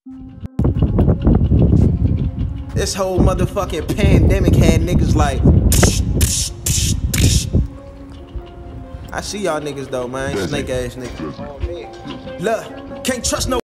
This whole motherfucking pandemic had niggas like. I see y'all niggas though, man. Snake ass niggas. Look, can't trust no.